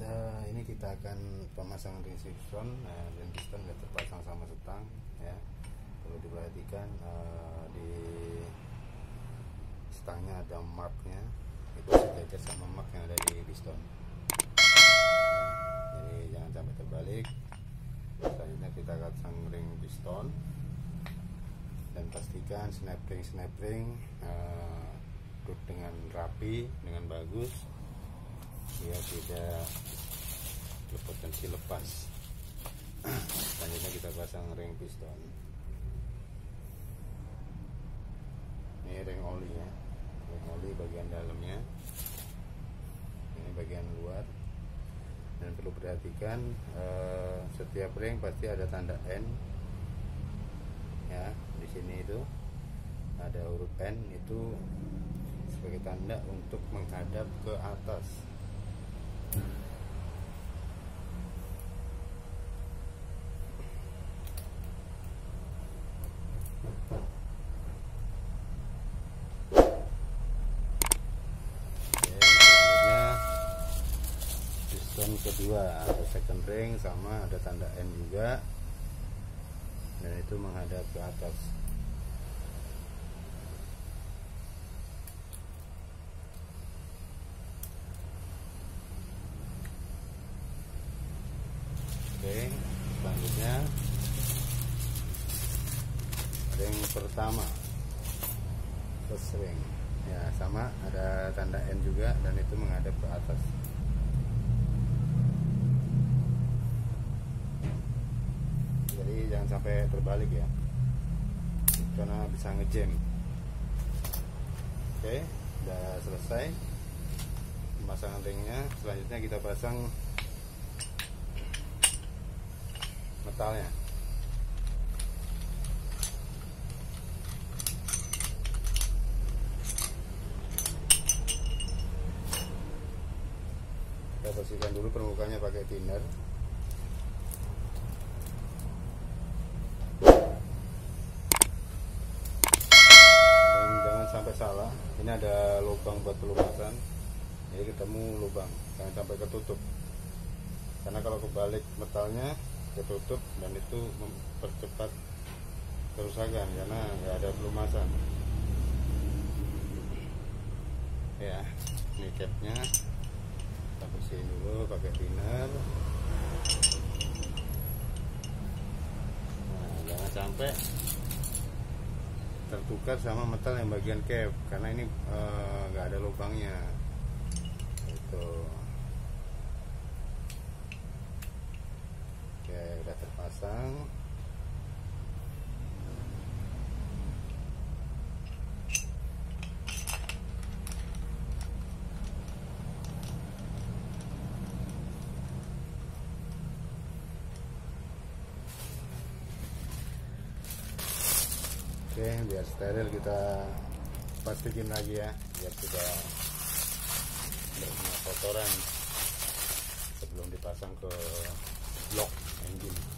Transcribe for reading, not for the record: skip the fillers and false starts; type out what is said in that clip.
Ini kita akan pemasangan ring piston. Ring piston sudah terpasang sama setang ya. Perlu diperhatikan di setangnya ada marknya, itu sejajar sama mark yang ada di piston. Jadi jangan sampai terbalik. Selanjutnya kita pasang ring piston dan pastikan snap ring duduk dengan rapi, dengan bagus, biar tidak berpotensi lepas. Selanjutnya kita pasang ring piston. Ini ring oli ya, ring oli bagian dalamnya, ini bagian luar. Dan perlu perhatikan setiap ring pasti ada tanda N ya. Di sini itu ada huruf N, itu sebagai tanda untuk menghadap ke atas. Piston kedua atau second ring sama ada tanda N juga, dan itu menghadap ke atas. Oke, selanjutnya ring pertama, first ring ya, sama ada tanda N juga, dan itu menghadap ke atas. Jadi jangan sampai terbalik ya, karena bisa ngejam. Oke, udah selesai pemasangan ringnya. Selanjutnya kita pasang metalnya. Kita bersihkan dulu permukaannya pakai thinner. Sampai salah, ini ada lubang buat pelumasan, jadi ketemu lubang, jangan sampai ketutup, karena kalau kebalik metalnya ketutup dan itu mempercepat kerusakan karena nggak ada pelumasan ya. Ini capnya kita bersihin dulu pakai thinner. Nah, jangan sampai tertukar sama metal yang bagian cap, karena ini nggak ada lubangnya itu. Oke, udah terpasang. Oke, biar steril kita plastikin lagi ya, biar tidak berkena kotoran sebelum dipasang ke blok engine.